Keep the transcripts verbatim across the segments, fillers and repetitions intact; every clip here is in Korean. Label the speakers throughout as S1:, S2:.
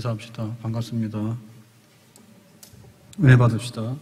S1: 인사합시다. 반갑습니다. 은혜 받읍시다.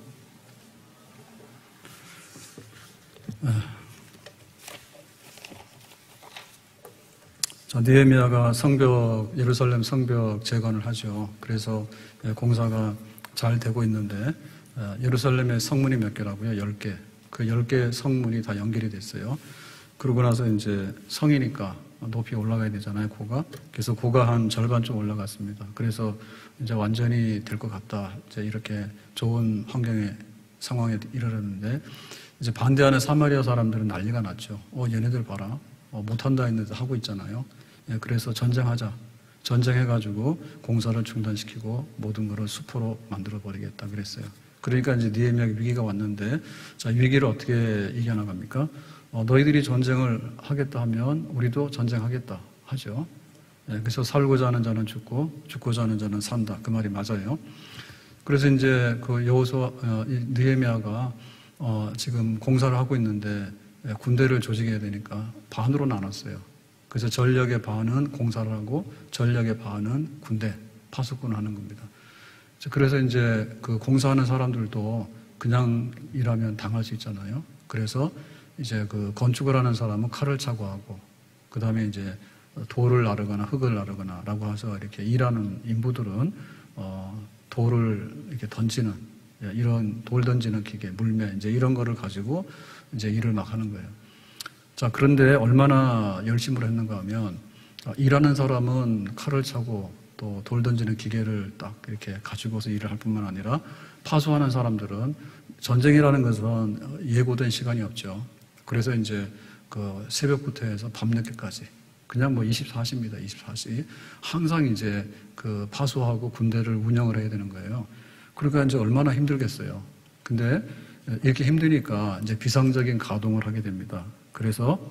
S1: 자, 느헤미야가 성벽, 예루살렘 성벽 재건을 하죠. 그래서 공사가 잘 되고 있는데, 예루살렘의 성문이 몇 개라고요? 열 개. 그 열 개 성문이 다 연결이 됐어요. 그러고 나서 이제 성이니까 높이 올라가야 되잖아요, 고가. 그래서 고가 한 절반쯤 올라갔습니다. 그래서 이제 완전히 될 것 같다. 이제 이렇게 좋은 환경의 상황에 이르렀는데, 이제 반대하는 사마리아 사람들은 난리가 났죠. 어, 얘네들 봐라. 어, 못한다 했는데 하고 있잖아요. 예, 그래서 전쟁하자. 전쟁해가지고 공사를 중단시키고 모든 것을 수포로 만들어버리겠다 그랬어요. 그러니까 이제 느헤미야 위기가 왔는데, 자, 위기를 어떻게 이겨나갑니까? 어, 너희들이 전쟁을 하겠다 하면 우리도 전쟁하겠다 하죠. 예, 그래서 살고자 하는 자는 죽고 죽고자 하는 자는 산다. 그 말이 맞아요. 그래서 이제 그 여호수아, 어, 느헤미야가 어, 지금 공사를 하고 있는데 예, 군대를 조직해야 되니까 반으로 나눴어요. 그래서 전력의 반은 공사를 하고 전력의 반은 군대, 파수꾼을 하는 겁니다. 그래서 이제 그 공사하는 사람들도 그냥 일하면 당할 수 있잖아요. 그래서 이제 그 건축을 하는 사람은 칼을 차고 하고, 그 다음에 이제 돌을 나르거나 흙을 나르거나 라고 해서 이렇게 일하는 인부들은 어, 돌을 이렇게 던지는, 이런 돌 던지는 기계, 물매, 이제 이런 거를 가지고 이제 일을 막 하는 거예요. 자, 그런데 얼마나 열심으로 했는가 하면, 일하는 사람은 칼을 차고 또 돌 던지는 기계를 딱 이렇게 가지고서 일을 할 뿐만 아니라, 파수하는 사람들은 전쟁이라는 것은 예고된 시간이 없죠. 그래서 이제 그 새벽부터 해서 밤늦게까지 그냥 뭐 이십사 시입니다. 이십사 시. 항상 이제 그 파수하고 군대를 운영을 해야 되는 거예요. 그러니까 이제 얼마나 힘들겠어요. 근데 이렇게 힘드니까 이제 비상적인 가동을 하게 됩니다. 그래서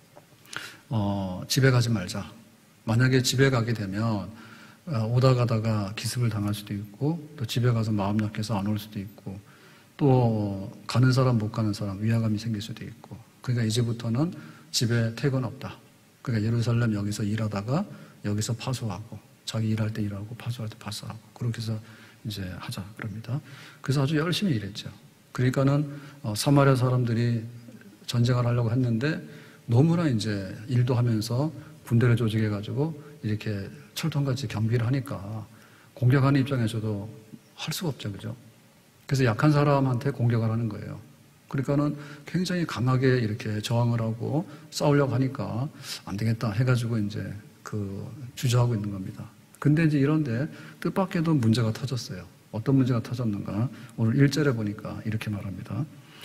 S1: 어, 집에 가지 말자. 만약에 집에 가게 되면 오다 가다가 기습을 당할 수도 있고, 또 집에 가서 마음 약해서 안 올 수도 있고, 또 가는 사람 못 가는 사람 위화감이 생길 수도 있고. 그러니까 이제부터는 집에 퇴근 없다. 그러니까 예루살렘 여기서 일하다가 여기서 파수하고, 자기 일할 때 일하고 파수할 때 파수하고, 그렇게 해서 이제 하자 그럽니다. 그래서 아주 열심히 일했죠. 그러니까는 어, 사마리아 사람들이 전쟁을 하려고 했는데 너무나 이제 일도 하면서 군대를 조직해가지고 이렇게 철통같이 경비를 하니까 공격하는 입장에서도 할 수가 없죠, 그죠? 그래서 약한 사람한테 공격을 하는 거예요. 그러니까는 굉장히 강하게 이렇게 저항을 하고 싸우려고 하니까 안 되겠다 해가지고 이제 그 주저하고 있는 겁니다. 근데 이제 이런데 뜻밖에도 문제가 터졌어요. 어떤 문제가 터졌는가? 오늘 일 절에 보니까 이렇게 말합니다.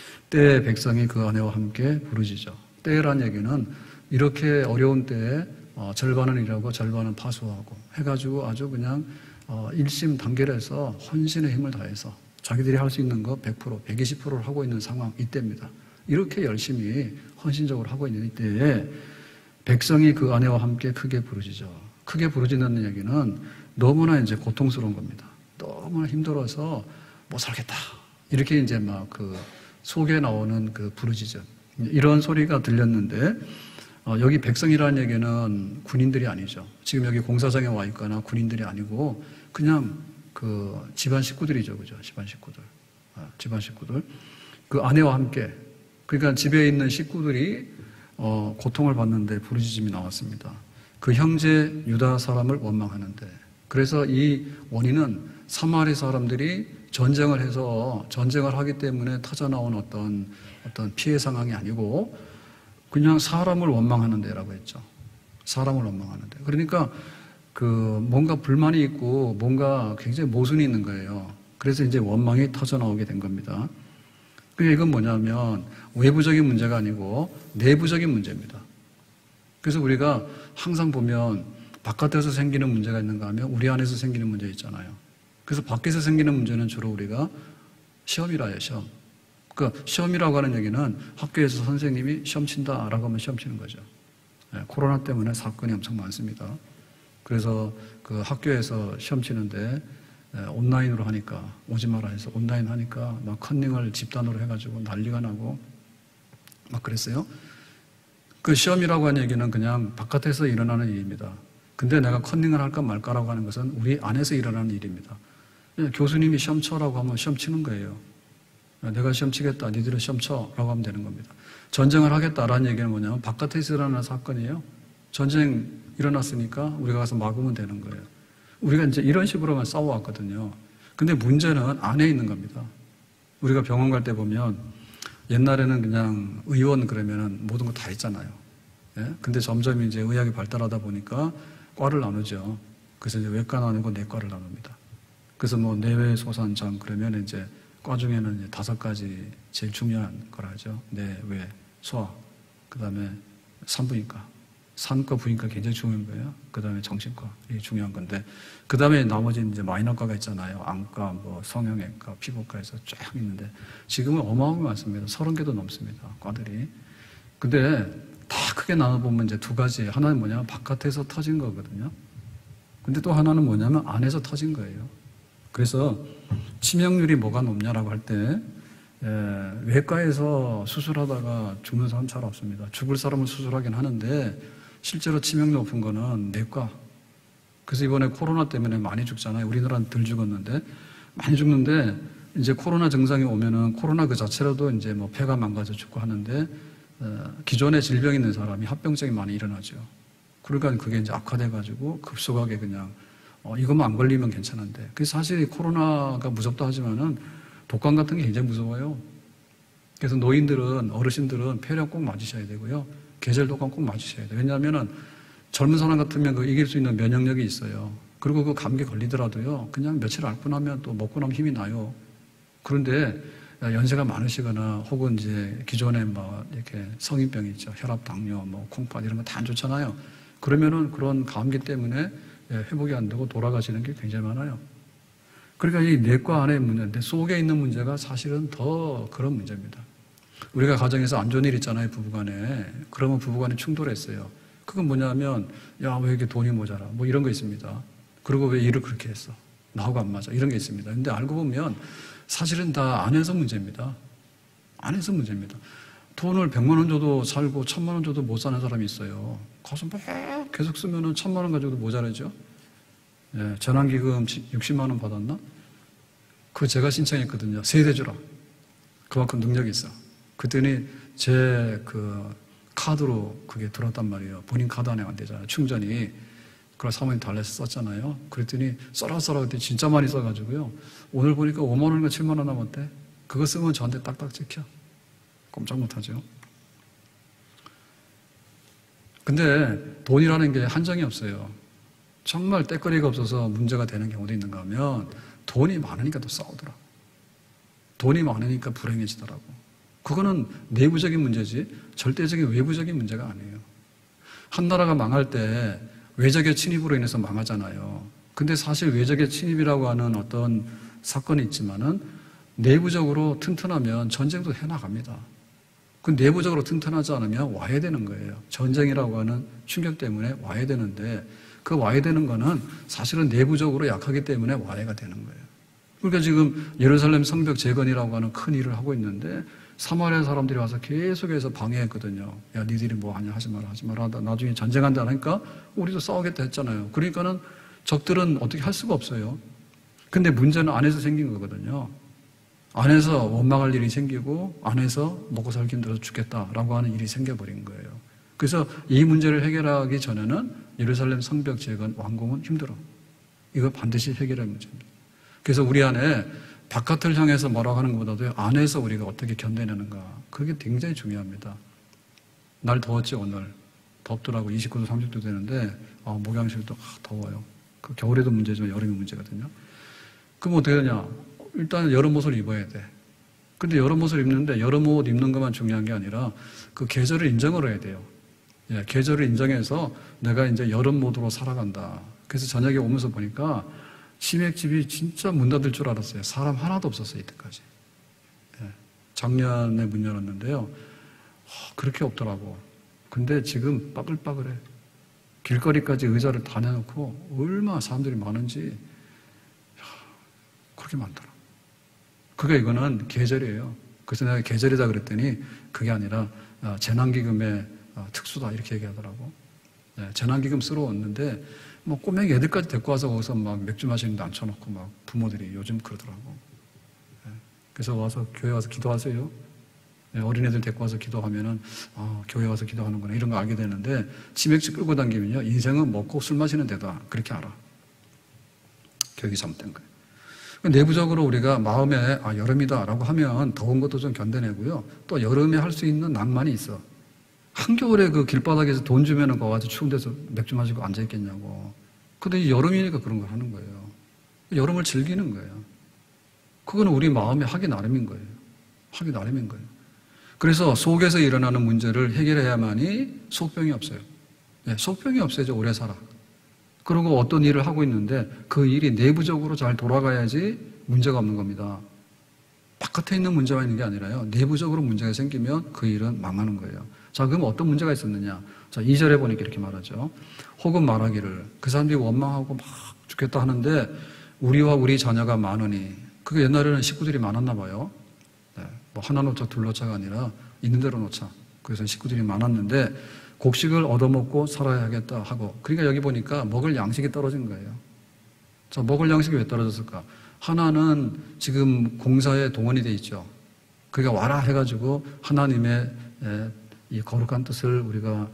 S1: 때에 백성이 그 아내와 함께 부르짖어. 때란 얘기는 이렇게 어려운 때에 어, 절반은 일하고 절반은 파수하고 해가지고 아주 그냥 어, 일심단결해서 헌신의 힘을 다해서 자기들이 할 수 있는 거 백 퍼센트, 백이십 퍼센트를 하고 있는 상황 이때입니다. 이렇게 열심히 헌신적으로 하고 있는 이때에 백성이 그 아내와 함께 크게 부르짖어. 크게 부르짖는 얘기는 너무나 이제 고통스러운 겁니다. 너무나 힘들어서 못 살겠다. 이렇게 이제 막 그 속에 나오는 그 부르짖음. 이런 소리가 들렸는데, 어, 여기 백성이라는 얘기는 군인들이 아니죠. 지금 여기 공사장에 와 있거나 군인들이 아니고 그냥 그 집안 식구들이죠. 그죠? 집안 식구들. 아, 집안 식구들. 그 아내와 함께. 그러니까 집에 있는 식구들이 어, 고통을 받는데 부르짖음이 나왔습니다. 그 형제 유다 사람을 원망하는데. 그래서 이 원인은 사마리 사람들이 전쟁을 해서 전쟁을 하기 때문에 터져나온 어떤 어떤 피해 상황이 아니고 그냥 사람을 원망하는 데라고 했죠. 사람을 원망하는 데. 그러니까 그 뭔가 불만이 있고 뭔가 굉장히 모순이 있는 거예요. 그래서 이제 원망이 터져나오게 된 겁니다. 그러니까 이건 뭐냐면 외부적인 문제가 아니고 내부적인 문제입니다. 그래서 우리가 항상 보면 바깥에서 생기는 문제가 있는가 하면 우리 안에서 생기는 문제 있잖아요. 그래서 밖에서 생기는 문제는 주로 우리가 시험이라 해요, 시험. 그러니까 시험이라고 하는 얘기는 학교에서 선생님이 시험 친다라고 하면 시험 치는 거죠. 네, 코로나 때문에 사건이 엄청 많습니다. 그래서 그 학교에서 시험 치는데 네, 온라인으로 하니까 오지 마라 해서 온라인 하니까 막 컨닝을 집단으로 해가지고 난리가 나고 막 그랬어요. 그 시험이라고 하는 얘기는 그냥 바깥에서 일어나는 일입니다. 근데 내가 컨닝을 할까 말까라고 하는 것은 우리 안에서 일어나는 일입니다. 교수님이 시험 쳐라고 하면 시험 치는 거예요. 내가 시험 치겠다, 니들은 시험 쳐라고 하면 되는 겁니다. 전쟁을 하겠다라는 얘기는 뭐냐면 바깥에서 일어나는 사건이에요. 전쟁 일어났으니까 우리가 가서 막으면 되는 거예요. 우리가 이제 이런 식으로만 싸워왔거든요. 근데 문제는 안에 있는 겁니다. 우리가 병원 갈 때 보면 옛날에는 그냥 의원 그러면은 모든 거 다 있잖아요. 예? 근데 점점 이제 의학이 발달하다 보니까 과를 나누죠. 그래서 이제 외과 나누고 내과를 나눕니다. 그래서 뭐 내외소산장 그러면 이제 과 중에는 이제 다섯 가지 제일 중요한 거라 하죠. 내외, 소아, 그 다음에 산부인과, 산과 부인과 굉장히 중요한 거예요. 그 다음에 정신과, 이게 중요한 건데, 그 다음에 나머지 이제 마이너과가 있잖아요. 안과, 뭐 성형외과, 피부과에서 쫙 있는데, 지금은 어마어마하게 많습니다. 서른 개도 넘습니다. 과들이. 근데 다 크게 나눠보면 이제 두 가지. 하나는 뭐냐면 바깥에서 터진 거거든요. 근데 또 하나는 뭐냐면 안에서 터진 거예요. 그래서 치명률이 뭐가 높냐라고 할 때, 외과에서 수술하다가 죽는 사람 잘 없습니다. 죽을 사람을 수술하긴 하는데, 실제로 치명률 높은 거는 내과. 그래서 이번에 코로나 때문에 많이 죽잖아요. 우리나라는 덜 죽었는데, 많이 죽는데, 이제 코로나 증상이 오면은 코로나 그 자체로도 이제 뭐 폐가 망가져 죽고 하는데, 어, 기존에 질병 있는 사람이 합병증이 많이 일어나죠. 그러니까 그게 이제 악화돼가지고 급속하게 그냥, 어, 이것만 안 걸리면 괜찮은데. 그래서 사실 코로나가 무섭다 하지만은 독감 같은 게 굉장히 무서워요. 그래서 노인들은, 어르신들은 폐렴 꼭 맞으셔야 되고요. 계절 독감 꼭 맞으셔야 돼요. 왜냐하면은 젊은 사람 같으면 그 이길 수 있는 면역력이 있어요. 그리고 그 감기 걸리더라도요. 그냥 며칠 앓고 나면 또 먹고 나면 힘이 나요. 그런데 연세가 많으시거나 혹은 이제 기존에 뭐 이렇게 성인병이 있죠. 혈압, 당뇨, 뭐 콩팥 이런 거 다 안 좋잖아요. 그러면은 그런 감기 때문에 회복이 안 되고 돌아가시는 게 굉장히 많아요. 그러니까 이 내과 안에 문제인데 속에 있는 문제가 사실은 더 그런 문제입니다. 우리가 가정에서 안 좋은 일 있잖아요, 부부간에. 그러면 부부간에 충돌했어요. 그건 뭐냐면, 야, 왜 이렇게 돈이 모자라? 뭐 이런 거 있습니다. 그리고 왜 일을 그렇게 했어? 나하고 안 맞아. 이런 게 있습니다. 근데 알고 보면 사실은 다 안에서 문제입니다. 안에서 문제입니다. 돈을 백만 원 줘도 살고 천만 원 줘도 못 사는 사람이 있어요. 가서 막 계속 쓰면은 천만 원 가지고도 모자라죠. 예, 전환기금 육십만 원 받았나? 그거 제가 신청했거든요. 세대 주라. 그만큼 능력이 있어. 그랬더니 제 그 카드로 그게 들어왔단 말이에요. 본인 카드 안에 안 되잖아요. 충전이. 그걸 사모님 달래서 썼잖아요. 그랬더니 써라 써라 그랬더니 진짜 많이 써가지고요. 오늘 보니까 오만 원인가 칠만 원 남았대. 그거 쓰면 저한테 딱딱 찍혀. 꼼짝 못하죠. 근데 돈이라는 게 한정이 없어요. 정말 때거리가 없어서 문제가 되는 경우도 있는가 하면 돈이 많으니까 또 싸우더라. 돈이 많으니까 불행해지더라고. 그거는 내부적인 문제지 절대적인 외부적인 문제가 아니에요. 한 나라가 망할 때 외적의 침입으로 인해서 망하잖아요. 근데 사실 외적의 침입이라고 하는 어떤 사건이 있지만은 내부적으로 튼튼하면 전쟁도 해나갑니다. 그 내부적으로 튼튼하지 않으면 와야 되는 거예요. 전쟁이라고 하는 충격 때문에 와야 되는데 그 와야 되는 거는 사실은 내부적으로 약하기 때문에 와야가 되는 거예요. 그러니까 지금 예루살렘 성벽 재건이라고 하는 큰 일을 하고 있는데 사마리아 사람들이 와서 계속해서 방해했거든요. 야, 니들이 뭐 하냐, 하지 마라, 하지 마라. 나중에 전쟁한다 하니까 우리도 싸우겠다 했잖아요. 그러니까는 적들은 어떻게 할 수가 없어요. 근데 문제는 안에서 생긴 거거든요. 안에서 원망할 일이 생기고 안에서 먹고 살기 힘들어서 죽겠다라고 하는 일이 생겨버린 거예요. 그래서 이 문제를 해결하기 전에는 예루살렘 성벽 재건 완공은 힘들어. 이거 반드시 해결할 문제입니다. 그래서 우리 안에 바깥을 향해서 뭐라고 하는 것보다도 안에서 우리가 어떻게 견뎌내는가. 그게 굉장히 중요합니다. 날 더웠지 오늘. 덥더라고. 이십구 도 삼십 도 되는데 아, 목양실도 아, 더워요. 그 겨울에도 문제지만 여름이 문제거든요. 그럼 어떻게 되냐. 일단 여름 옷을 입어야 돼. 근데 여름 옷을 입는데 여름 옷 입는 것만 중요한 게 아니라 그 계절을 인정을 해야 돼요. 예, 계절을 인정해서 내가 이제 여름 모드로 살아간다. 그래서 저녁에 오면서 보니까 치맥집이 진짜 문 닫을 줄 알았어요. 사람 하나도 없었어요, 이때까지. 예, 작년에 문 열었는데요. 어, 그렇게 없더라고. 근데 지금 빠글빠글해. 길거리까지 의자를 다 내놓고 얼마나 사람들이 많은지 야, 그렇게 많더라. 그게 이거는 계절이에요. 그래서 내가 계절이다 그랬더니 그게 아니라 재난기금의 특수다 이렇게 얘기하더라고. 예, 재난기금 쓰러 왔는데 뭐 꼬맹이 애들까지 데리고 와서 거기서 막 맥주 마시는데 앉혀놓고 막 부모들이 요즘 그러더라고. 예, 그래서 와서 교회 와서 기도하세요. 예, 어린애들 데리고 와서 기도하면은 아, 교회 와서 기도하는구나 이런 거 알게 되는데 치맥주 끌고 다니면요 인생은 먹고 술 마시는 데다 그렇게 알아. 교육이 잘못된 거예요. 내부적으로 우리가 마음에 아 여름이다라고 하면 더운 것도 좀 견뎌내고요. 또 여름에 할 수 있는 낭만이 있어. 한겨울에 그 길바닥에서 돈 주면은 거기 가서 추운 데서 맥주 마시고 앉아 있겠냐고. 근데 여름이니까 그런 걸 하는 거예요. 여름을 즐기는 거예요. 그거는 우리 마음에 하기 나름인 거예요. 하기 나름인 거예요. 그래서 속에서 일어나는 문제를 해결해야만이 속병이 없어요. 네, 속병이 없어야죠. 오래 살아. 그리고 어떤 일을 하고 있는데 그 일이 내부적으로 잘 돌아가야지 문제가 없는 겁니다. 바깥에 있는 문제가 있는 게 아니라요. 내부적으로 문제가 생기면 그 일은 망하는 거예요. 자, 그럼 어떤 문제가 있었느냐? 자, 이 절에 보니까 이렇게 말하죠. 혹은 말하기를 그 사람들이 원망하고 막 죽겠다 하는데 우리와 우리 자녀가 많으니 그게 옛날에는 식구들이 많았나 봐요. 네, 뭐 하나 놓자 둘 놓자가 아니라 있는 대로 놓자. 그래서 식구들이 많았는데 곡식을 얻어먹고 살아야겠다 하고 그러니까 여기 보니까 먹을 양식이 떨어진 거예요. 자, 먹을 양식이 왜 떨어졌을까? 하나는 지금 공사에 동원이 돼 있죠. 그러니까 와라 해가지고 하나님의 이 거룩한 뜻을 우리가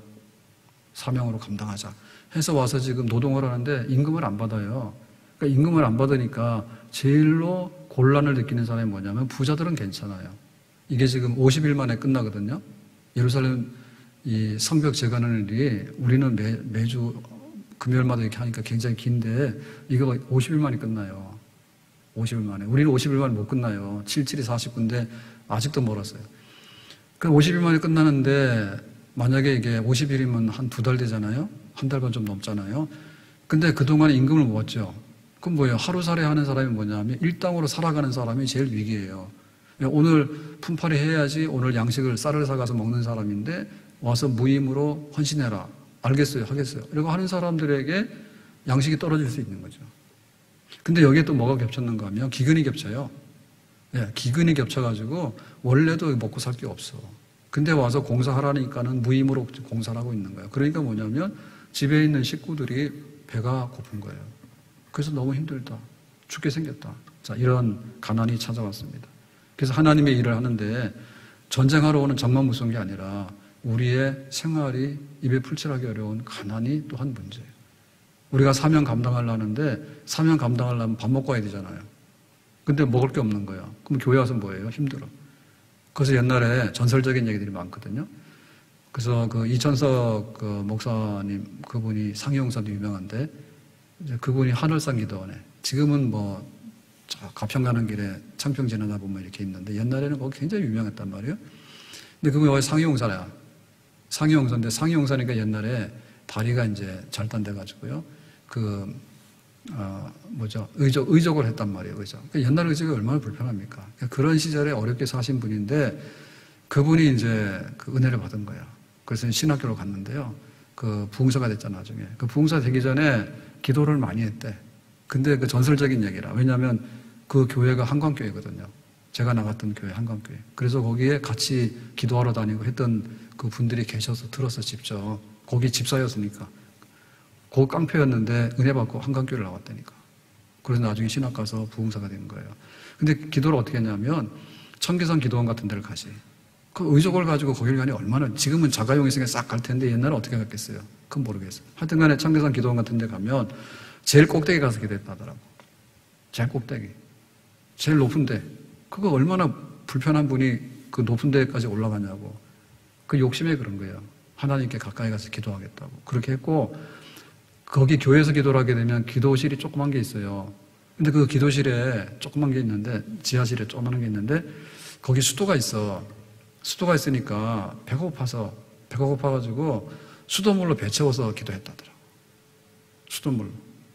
S1: 사명으로 감당하자 해서 와서 지금 노동을 하는데 임금을 안 받아요. 그러니까 임금을 안 받으니까 제일로 곤란을 느끼는 사람이 뭐냐면 부자들은 괜찮아요. 이게 지금 오십 일 만에 끝나거든요. 예루살렘 이 성벽 재건하는 일이 우리는 매, 매주 금요일마다 이렇게 하니까 굉장히 긴데 이거 오십 일 만에 끝나요. 오십 일 만에. 우리는 오십 일 만에 못 끝나요. 칠칠이 사십구인데 아직도 멀었어요. 그 오십 일 만에 끝나는데 만약에 이게 오십 일이면 한 두 달 되잖아요. 한 달 반 좀 넘잖아요. 근데 그동안에 임금을 먹었죠. 그럼 뭐예요? 하루살이 하는 사람이 뭐냐면 일당으로 살아가는 사람이 제일 위기예요. 오늘 품팔이 해야지 오늘 양식을 쌀을 사가서 먹는 사람인데 와서 무임으로 헌신해라. 알겠어요. 하겠어요. 이러고 하는 사람들에게 양식이 떨어질 수 있는 거죠. 근데 여기에 또 뭐가 겹쳤는가 하면 기근이 겹쳐요. 네, 기근이 겹쳐가지고 원래도 먹고 살 게 없어. 근데 와서 공사하라니까는 무임으로 공사를 하고 있는 거예요. 그러니까 뭐냐면 집에 있는 식구들이 배가 고픈 거예요. 그래서 너무 힘들다. 죽게 생겼다. 자, 이런 가난이 찾아왔습니다. 그래서 하나님의 일을 하는데 전쟁하러 오는 적만 무서운 게 아니라 우리의 생활이 입에 풀칠하기 어려운 가난이 또한 문제예요. 우리가 사명 감당하려는데 사명 감당하려면 밥 먹고 와야 되잖아요. 근데 먹을 게 없는 거야. 그럼 교회 와서 뭐예요? 힘들어. 그래서 옛날에 전설적인 얘기들이 많거든요. 그래서 그 이천석 그 목사님 그분이 상해용사도 유명한데 이제 그분이 하늘산 기도원에 지금은 뭐 가평 가는 길에 창평 지나다 보면 이렇게 있는데 옛날에는 거기 굉장히 유명했단 말이에요. 근데 그분이 여기 상해용사야. 상해용사인데 상해용사니까 옛날에 다리가 이제 절단돼가지고요. 그, 어, 뭐죠. 의족, 의족을 했단 말이에요. 의족. 그러니까 옛날 의족이 얼마나 불편합니까? 그러니까 그런 시절에 어렵게 사신 분인데 그분이 이제 그 은혜를 받은 거예요. 그래서 신학교로 갔는데요. 그 부흥사가 됐잖아, 나중에. 그 부흥사 되기 전에 기도를 많이 했대. 근데 그 전설적인 얘기라. 왜냐하면 그 교회가 한광교회거든요. 제가 나갔던 교회, 한광교회. 그래서 거기에 같이 기도하러 다니고 했던 그 분들이 계셔서 들어서 직접. 거기 집사였으니까. 그 깡패였는데 은혜 받고 한강교회를 나왔다니까. 그래서 나중에 신학 가서 부흥사가 된 거예요. 근데 기도를 어떻게 했냐면 청계산 기도원 같은 데를 가지. 그 의족을 가지고 거기를 가니 얼마나 지금은 자가용 있으니까 싹 갈 텐데 옛날에 어떻게 갔겠어요? 그건 모르겠어요. 하여튼 간에 청계산 기도원 같은 데 가면 제일 꼭대기 가서 기도했다더라고. 제일 꼭대기. 제일 높은 데. 그거 얼마나 불편한 분이 그 높은 데까지 올라가냐고. 그 욕심에 그런 거예요. 하나님께 가까이 가서 기도하겠다고. 그렇게 했고 거기 교회에서 기도를 하게 되면 기도실이 조그만 게 있어요. 근데 그 기도실에 조그만 게 있는데 지하실에 조그만 게 있는데 거기 수도가 있어. 수도가 있으니까 배가 고파서 배가 고파가지고 수돗물로 배 채워서 기도했다더라고. 수돗물로.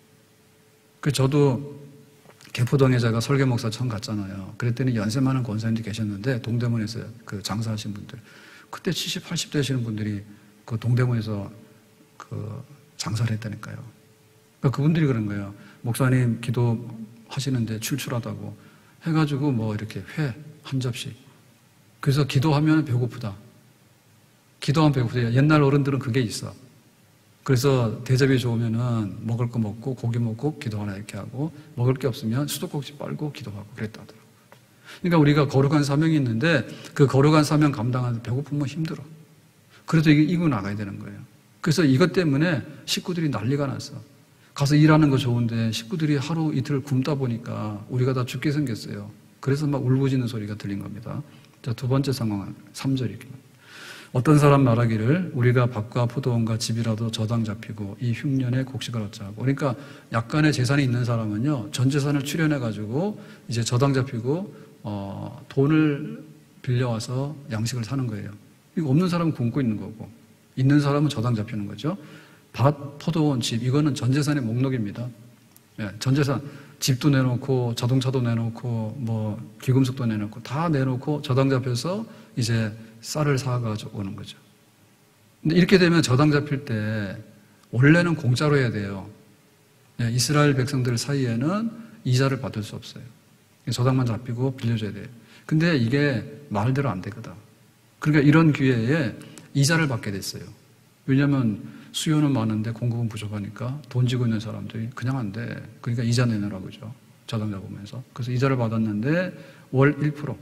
S1: 그 저도 개포동에 제가 설계 목사 처음 갔잖아요. 그랬더니 연세 많은 권사님들이 계셨는데 동대문에서 그 장사하신 분들. 그때 칠십, 팔십 되시는 분들이 그 동대문에서 그 장사를 했다니까요. 그러니까 그분들이 그런 거예요. 목사님 기도하시는데 출출하다고 해가지고 뭐 이렇게 회 한 접시. 그래서 기도하면 배고프다. 기도하면 배고프다. 옛날 어른들은 그게 있어. 그래서 대접이 좋으면은 먹을 거 먹고 고기 먹고 기도하나 이렇게 하고, 먹을 게 없으면 수도꼭지 빨고 기도하고 그랬다더라고요. 그러니까 우리가 거룩한 사명이 있는데 그 거룩한 사명 감당하는데 배고프면 힘들어. 그래도 이게 이고 나가야 되는 거예요. 그래서 이것 때문에 식구들이 난리가 났어. 가서 일하는 거 좋은데 식구들이 하루 이틀 굶다 보니까 우리가 다 죽게 생겼어요. 그래서 막 울부짖는 소리가 들린 겁니다. 자, 두 번째 상황은 삼 절입니다. 어떤 사람 말하기를 우리가 밭과 포도원과 집이라도 저당 잡히고 이 흉년에 곡식을 얻자고. 그러니까 약간의 재산이 있는 사람은요, 전 재산을 출연해가지고 이제 저당 잡히고 어, 돈을 빌려와서 양식을 사는 거예요. 이거 없는 사람은 굶고 있는 거고, 있는 사람은 저당 잡히는 거죠. 밭, 포도원, 집, 이거는 전 재산의 목록입니다. 예, 전 재산, 집도 내놓고 자동차도 내놓고 뭐 귀금속도 내놓고 다 내놓고 저당 잡혀서 이제 쌀을 사가지고 오는 거죠. 근데 이렇게 되면 저당 잡힐 때 원래는 공짜로 해야 돼요. 예, 이스라엘 백성들 사이에는 이자를 받을 수 없어요. 저당만 잡히고 빌려줘야 돼요. 근데 이게 말대로 안 되거든. 그러니까 이런 기회에 이자를 받게 됐어요. 왜냐하면 수요는 많은데 공급은 부족하니까 돈 지고 있는 사람들이 그냥 안 돼. 그러니까 이자 내놓으라고 그러죠. 저당 잡으면서. 그래서 이자를 받았는데 월 일 퍼센트,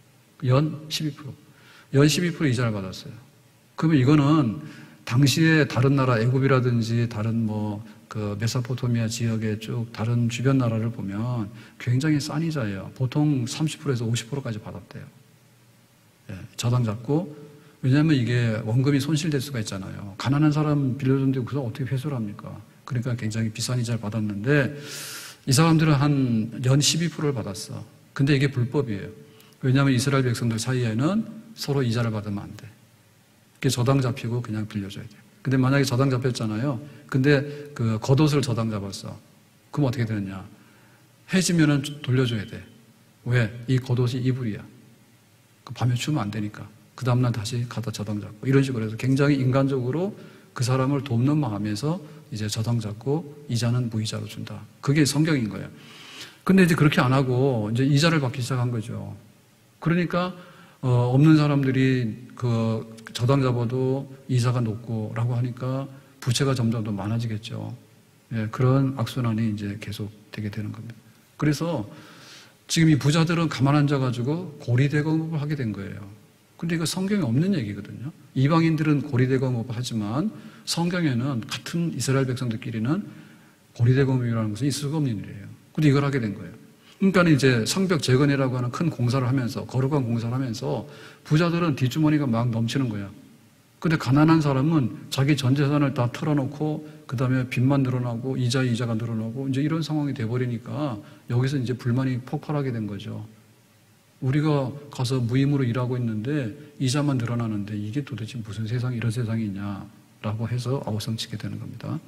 S1: 연 십이 퍼센트, 연 십이 퍼센트 이자를 받았어요. 그러면 이거는 당시에 다른 나라, 애굽이라든지 다른 뭐 그 메소포타미아 지역의 쭉 다른 주변 나라를 보면 굉장히 싼 이자예요. 보통 삼십 퍼센트에서 오십 퍼센트까지 받았대요. 예, 저당 잡고. 왜냐하면 이게 원금이 손실될 수가 있잖아요. 가난한 사람 빌려줬는데 그래서 어떻게 회수를 합니까? 그러니까 굉장히 비싼 이자를 받았는데 이 사람들은 한 연 십이 퍼센트를 받았어. 근데 이게 불법이에요. 왜냐하면 이스라엘 백성들 사이에는 서로 이자를 받으면 안 돼. 그게 저당 잡히고 그냥 빌려줘야 돼요. 근데 만약에 저당 잡혔잖아요. 근데 그 겉옷을 저당 잡았어. 그럼 어떻게 되느냐? 해지면은 돌려줘야 돼. 왜? 이 겉옷이 이불이야. 밤에 추우면 안 되니까. 그 다음날 다시 갖다 저당 잡고. 이런 식으로 해서 굉장히 인간적으로 그 사람을 돕는 마음에서 이제 저당 잡고 이자는 무이자로 준다. 그게 성경인 거예요. 근데 이제 그렇게 안 하고 이제 이자를 받기 시작한 거죠. 그러니까 어, 없는 사람들이 그 저당 잡아도 이자가 높고 라고 하니까 부채가 점점 더 많아지겠죠. 예, 그런 악순환이 이제 계속 되게 되는 겁니다. 그래서 지금 이 부자들은 가만 앉아가지고 고리대공업을 하게 된 거예요. 근데 이거 성경에 없는 얘기거든요. 이방인들은 고리대공업을 하지만 성경에는 같은 이스라엘 백성들끼리는 고리대공업이라는 것은 있을 수가 없는 일이에요. 근데 이걸 하게 된 거예요. 그러니까 이제 성벽 재건이라고 하는 큰 공사를 하면서, 거룩한 공사를 하면서 부자들은 뒷주머니가 막 넘치는 거야. 근데 가난한 사람은 자기 전 재산을 다 털어놓고 그 다음에 빚만 늘어나고 이자 이자가 늘어나고 이제 이런 상황이 돼버리니까 여기서 이제 불만이 폭발하게 된 거죠. 우리가 가서 무임으로 일하고 있는데 이자만 늘어나는데 이게 도대체 무슨 세상이 이런 세상이 있냐라고 해서 아우성치게 되는 겁니다.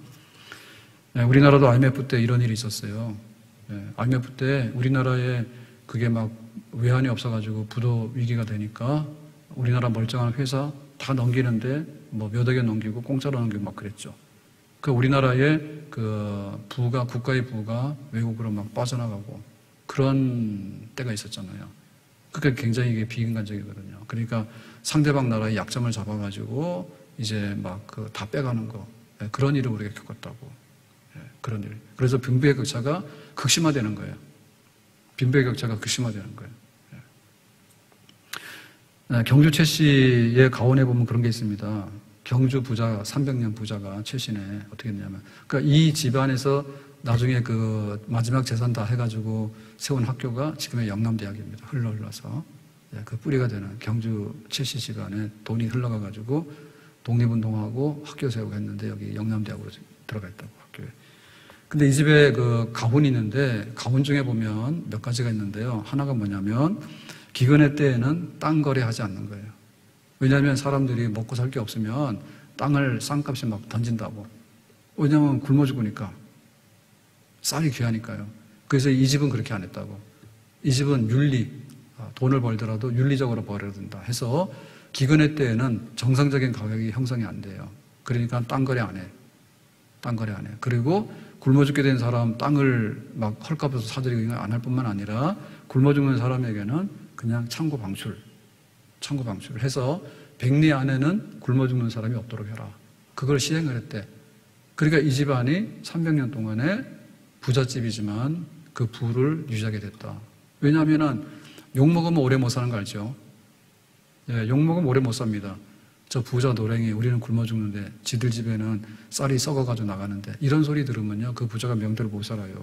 S1: 네, 우리나라도 아이엠에프 때 이런 일이 있었어요. 네, 아이엠에프 때 우리나라에 그게 막 외환이 없어가지고 부도 위기가 되니까 우리나라 멀쩡한 회사 다 넘기는데 뭐 몇 억에 넘기고 공짜로 넘기고 막 그랬죠. 그 우리나라의 그 부가, 국가의 부가 외국으로 막 빠져나가고 그런 때가 있었잖아요. 그러니까 굉장히 이게 비인간적이거든요. 그러니까 상대방 나라의 약점을 잡아가지고 이제 막 그 다 빼가는 거. 네, 그런 일을 우리가 겪었다고. 네, 그런 일. 그래서 빈부의 격차가 극심화되는 거예요. 빈부의 격차가 극심화되는 거예요. 네, 경주 최 씨의 가원에 보면 그런 게 있습니다. 경주 부자, 삼백 년 부자가 최 씨네 어떻게 했냐면, 그러니까 이 집안에서 나중에 그 마지막 재산 다 해가지고 세운 학교가 지금의 영남대학입니다. 흘러 흘러서. 그 뿌리가 되는 경주 최 씨 집안에 돈이 흘러가가지고 독립운동하고 학교 세우고 했는데 여기 영남대학으로 들어가 있다고, 학교에. 근데 이 집에 그 가훈이 있는데 가훈 중에 보면 몇 가지가 있는데요. 하나가 뭐냐면 기근의 때에는 땅 거래하지 않는 거예요. 왜냐하면 사람들이 먹고 살 게 없으면 땅을 싼값에 막 던진다고. 왜냐하면 굶어 죽으니까. 쌀이 귀하니까요. 그래서 이 집은 그렇게 안 했다고. 이 집은 윤리, 돈을 벌더라도 윤리적으로 벌어야 된다 해서 기근의 때에는 정상적인 가격이 형성이 안 돼요. 그러니까 땅 거래 안 해. 땅 거래 안 해. 그리고 굶어 죽게 된 사람 땅을 막 헐값에서 사들이고 안 할 뿐만 아니라 굶어 죽는 사람에게는 그냥 창고 방출, 창고 방출을 해서 백리 안에는 굶어 죽는 사람이 없도록 해라. 그걸 시행을 했대. 그러니까 이 집안이 삼백 년 동안에 부잣집이지만 그 부를 유지하게 됐다. 왜냐하면 욕먹으면 오래 못 사는 거 알죠? 예, 욕먹으면 오래 못 삽니다. 저 부자 노랭이 우리는 굶어 죽는데 지들 집에는 쌀이 썩어가지고 나가는데 이런 소리 들으면요 그 부자가 명대로 못 살아요.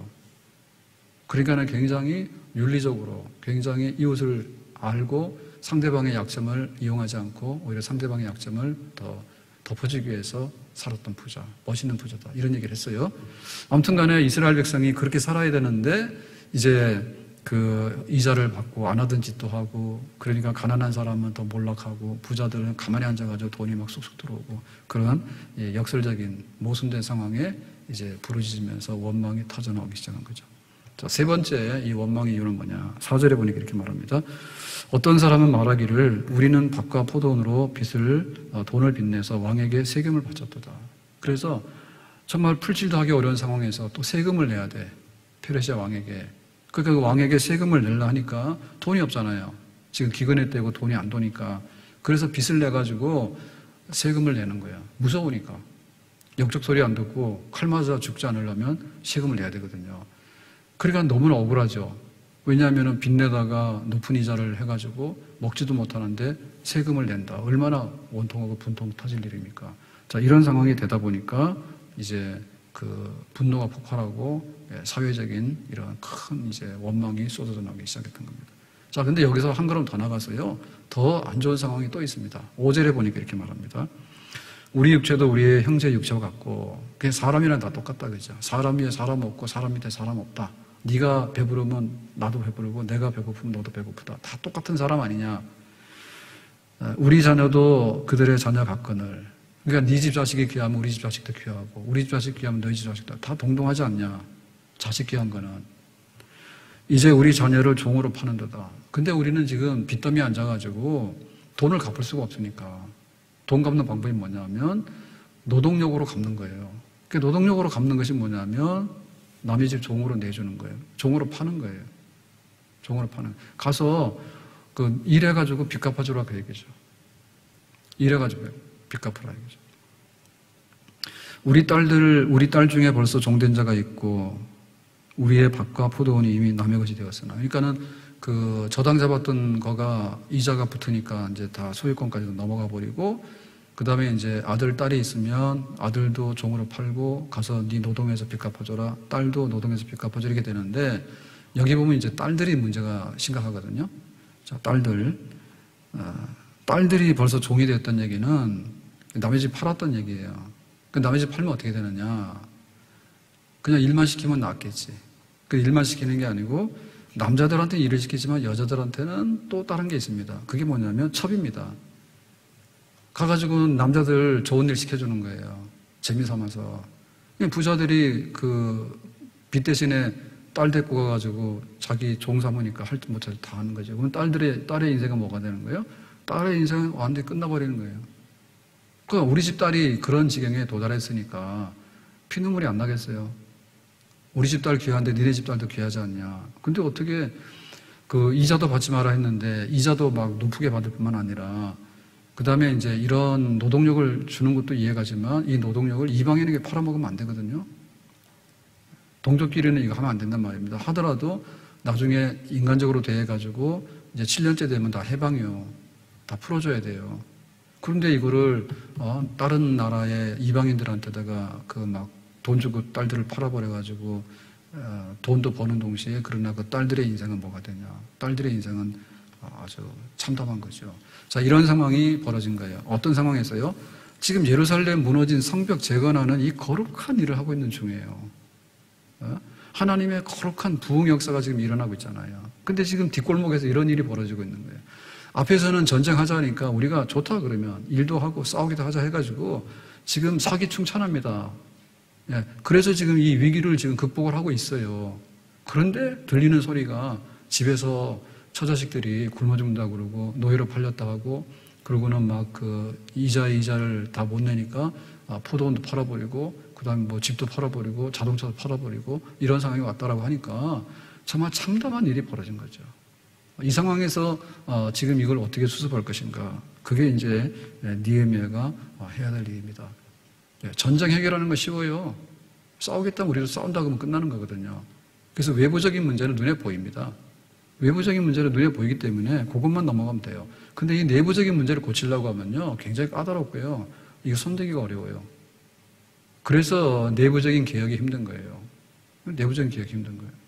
S1: 그러니까 굉장히 윤리적으로 굉장히 이웃을 알고 상대방의 약점을 이용하지 않고 오히려 상대방의 약점을 더 덮어주기 위해서 살았던 부자, 멋있는 부자다 이런 얘기를 했어요. 아무튼 간에 이스라엘 백성이 그렇게 살아야 되는데 이제 그 이자를 받고 안 하던 짓도 하고 그러니까 가난한 사람은 더 몰락하고 부자들은 가만히 앉아가지고 돈이 막 쑥쑥 들어오고 그런 역설적인 모순된 상황에 이제 부르짖으면서 원망이 터져나오기 시작한 거죠. 자, 세 번째 이 원망의 이유는 뭐냐? 사 절에 보니까 이렇게 말합니다. 어떤 사람은 말하기를 우리는 밭과 포도원으로 빚을 돈을 빚내서 왕에게 세금을 바쳤도다. 그래서 정말 풀칠도 하기 어려운 상황에서 또 세금을 내야 돼. 페르시아 왕에게. 그러니까 그 왕에게 세금을 내려 하니까 돈이 없잖아요. 지금 기근에 떼고 돈이 안 도니까. 그래서 빚을 내가지고 세금을 내는 거야. 무서우니까. 영적 소리 안 듣고 칼 맞아 죽지 않으려면 세금을 내야 되거든요. 그러니까 너무나 억울하죠. 왜냐하면 빚내다가 높은 이자를 해가지고 먹지도 못하는데 세금을 낸다. 얼마나 원통하고 분통 터질 일입니까? 자, 이런 상황이 되다 보니까 이제 그 분노가 폭발하고 사회적인 이런 큰 이제 원망이 쏟아져 나오기 시작했던 겁니다. 자, 근데 여기서 한 걸음 더 나가서요. 더 안 좋은 상황이 또 있습니다. 오 절에 보니까 이렇게 말합니다. 우리 육체도 우리의 형제 육체와 같고 그게 사람이랑 다 똑같다 그죠? 사람 위에 사람 없고 사람 밑에 사람 없다. 네가 배부르면 나도 배부르고 내가 배고프면 너도 배고프다. 다 똑같은 사람 아니냐. 우리 자녀도 그들의 자녀 같거늘. 그러니까 네 집 자식이 귀하면 우리 집 자식도 귀하고 우리 집 자식 귀하면 너희 집 자식도 다 동등하지 않냐. 자식 귀한 거는. 이제 우리 자녀를 종으로 파는 데다. 근데 우리는 지금 빚더미에 앉아가지고 돈을 갚을 수가 없으니까 돈 갚는 방법이 뭐냐면 노동력으로 갚는 거예요. 그 노동력으로 갚는 것이 뭐냐면 남의 집 종으로 내주는 거예요. 종으로 파는 거예요. 종으로 파는. 가서 그 일해가지고 빚 갚아주라 그 얘기죠. 일해가지고 빚 갚으라 얘기죠. 우리 딸들, 우리 딸 중에 벌써 종된 자가 있고 우리의 밭과 포도원이 이미 남의 것이 되었으나. 그러니까는 그 저당 잡았던 거가 이자가 붙으니까 이제 다 소유권까지도 넘어가 버리고 그 다음에 이제 아들, 딸이 있으면 아들도 종으로 팔고 가서 네 노동해서 빚 갚아줘라. 딸도 노동해서 빚 갚아줘. 이렇게 되는데 여기 보면 이제 딸들이 문제가 심각하거든요. 자, 딸들. 어, 딸들이 벌써 종이 되었던 얘기는 남의 집 팔았던 얘기예요. 그 남의 집 팔면 어떻게 되느냐. 그냥 일만 시키면 낫겠지. 그 일만 시키는 게 아니고 남자들한테 일을 시키지만 여자들한테는 또 다른 게 있습니다. 그게 뭐냐면 첩입니다. 가가지고 남자들 좋은 일 시켜주는 거예요. 재미삼아서. 부자들이 그 빚 대신에 딸 데리고 가가지고 자기 종 삼으니까 할 줄 못해서 다 하는 거죠. 그럼 딸들의, 딸의 인생은 뭐가 되는 거예요? 딸의 인생은 완전히 끝나버리는 거예요. 그러니까 우리 집 딸이 그런 지경에 도달했으니까 피눈물이 안 나겠어요. 우리 집 딸 귀한데 니네 집 딸도 귀하지 않냐. 근데 어떻게 그 이자도 받지 마라 했는데 이자도 막 높게 받을 뿐만 아니라 그 다음에 이제 이런 노동력을 주는 것도 이해가지만 이 노동력을 이방인에게 팔아먹으면 안 되거든요. 동족끼리는 이거 하면 안 된단 말입니다. 하더라도 나중에 인간적으로 대해가지고 이제 칠 년째 되면 다 해방이요. 다 풀어줘야 돼요. 그런데 이거를 어, 다른 나라의 이방인들한테다가 그 막 돈 주고 딸들을 팔아버려가지고 어, 돈도 버는 동시에 그러나 그 딸들의 인생은 뭐가 되냐. 딸들의 인생은 아주 참담한 거죠. 자, 이런 상황이 벌어진 거예요. 어떤 상황에서요? 지금 예루살렘 무너진 성벽 재건하는 이 거룩한 일을 하고 있는 중이에요. 어? 하나님의 거룩한 부흥 역사가 지금 일어나고 있잖아요. 근데 지금 뒷골목에서 이런 일이 벌어지고 있는 거예요. 앞에서는 전쟁하자니까 우리가 좋다 그러면 일도 하고 싸우기도 하자 해가지고 지금 사기충천합니다. 예, 그래서 지금 이 위기를 지금 극복을 하고 있어요. 그런데 들리는 소리가 집에서 처자식들이 굶어 죽는다고 그러고 노예로 팔렸다 하고 그러고는 막 그 이자 이자를 다 못 내니까 포도원도 팔아버리고 그 다음에 뭐 집도 팔아버리고 자동차도 팔아버리고 이런 상황이 왔다라고 하니까 정말 참담한 일이 벌어진 거죠. 이 상황에서 지금 이걸 어떻게 수습할 것인가. 그게 이제 느헤미야가 해야 될 일입니다. 전쟁 해결하는 거 쉬워요. 싸우겠다면 우리도 싸운다고 하면 끝나는 거거든요. 그래서 외부적인 문제는 눈에 보입니다. 외부적인 문제는 눈에 보이기 때문에 그것만 넘어가면 돼요. 근데 이 내부적인 문제를 고치려고 하면요, 굉장히 까다롭고요. 이거 손대기가 어려워요. 그래서 내부적인 개혁이 힘든 거예요. 내부적인 개혁이 힘든 거예요.